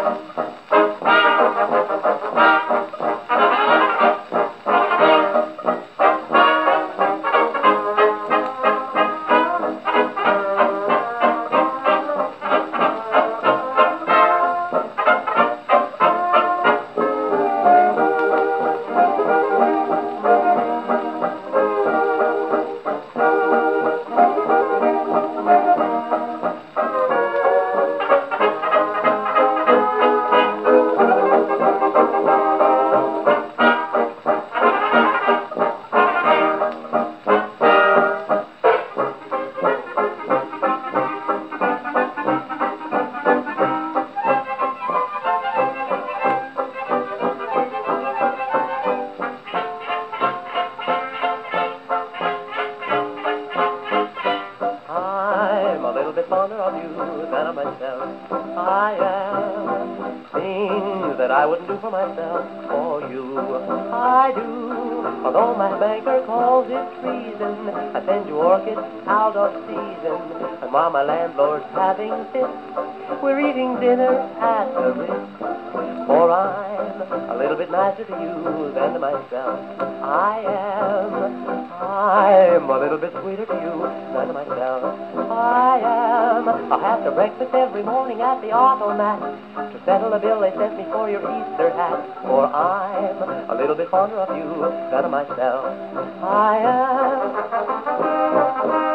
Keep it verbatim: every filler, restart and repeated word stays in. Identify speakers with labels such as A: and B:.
A: Fonder of you than of myself. I am things that I wouldn't do for myself. For you, I do. Although my banker calls it treason, I send you orchids out of season. And while my landlord's having fits, we're eating dinner at the Ritz. For I'm a little bit nicer to you than to myself. I am. I'm a little bit sweeter to you than to myself. I am. I'll have to breakfast every morning at the automat to settle a bill they sent me for your Easter hat. For I'm a little bit fonder of you than of myself. I am.